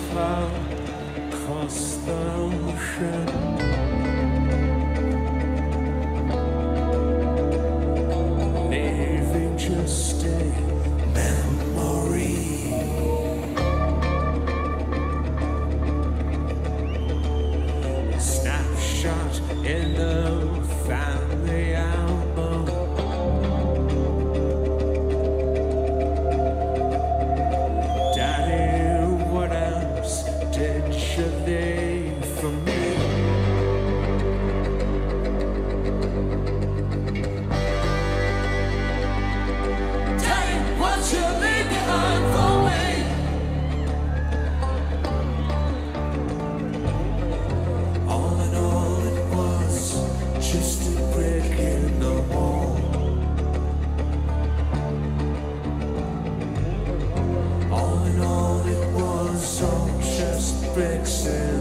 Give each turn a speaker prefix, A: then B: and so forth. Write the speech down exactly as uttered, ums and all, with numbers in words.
A: far across the ocean. Leaving just a memory. A snapshot in the family album. Daddy, what else did you leave for me? Daddy, what you leave behind for me? All in all, it was just a brick in the wall. All in all, it was all just bricks in